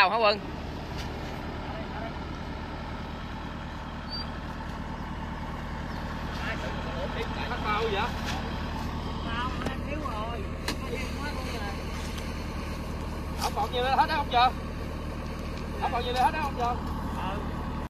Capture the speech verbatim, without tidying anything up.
bao hả Quân? Bắt bao vậy? Bao em thiếu rồi. Không còn nhiều nữa hết đó không giờ? Không còn nhiều nữa hết đó không giờ?